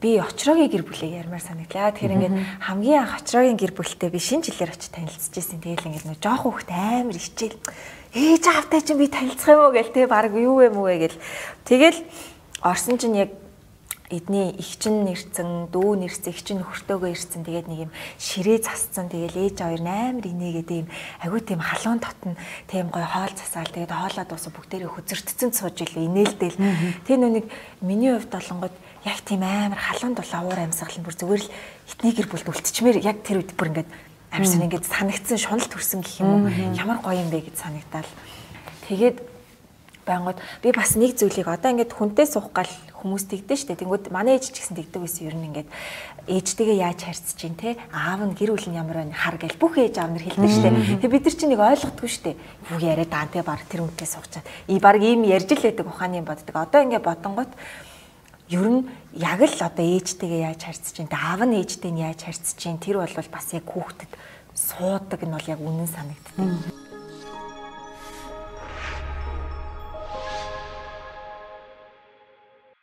би очроогийн гэр бүлийг ярмаар санагдлаа. Тэгэхээр ингээд хамгийн анх очроогийн гэр бүлтэй би шинэ жилээр очиж танилцчихсэн. Тэгэл ингээд нөө жоох хүүхэд амар ичээл ээж аавтай чинь би танилцах юм уу гэл те баг юу юм уу гэл. Тэгэл орсон чинь яг эдний их чин нэрцэн, дүү нэрцэн, их чин нөхөртөөгөө ирсэн. Тэгээд нэг юм ширээ засцсан. Тэгэл ээж хоёр амар инээгээд юм агүй тийм халуун дотн тийм гоё хоол засаал. Тэгээд хоолоо дуусаа бүгдээрээ хөзөртцэн сууж ил инээлдэл. Тэр нүг миний хувьд болонгод яг тийм амар халуун дулаан уур амьсгал нь бүр зүгээр л хитний гэр бүлд үлдчихмээр яг тэр үед бүр ингээд амьсан ингээд санагдсан шунал төрсөн гэх юм уу. Ямар гоё юм бэ гэж санагдаал. Тэгээд байнгут би бас нэг зүйлийг одоо ингээд хүнтэй суух гал хүмүүс тэгдэж штэ. Тэнгүүд манай ээж ч гэсэн тэгдэг байсан ер нь ингээд ээжтэйгээ яаж харьцаж чинь те аав нь гэр бүл нь ямар байна хар гэл бүх ээж аав нар хэлдэг штэ. Тэгээ бид нар чинь нэг ойлгохгүй штэ. Бүх яриа даан те баг тэр хүнтэй суугчаад баг ийм ярьж л байдаг ухааны юм боддог. Одоо ингээд бодонгот ер нь яг л одоо ээжтэйгээ яаж харьцаж чинь аав нь ээжтэй нь яаж харьцаж чинь тэр бол бас яг хүүхдэд суудаг нь бол яг үнэн санагддаг.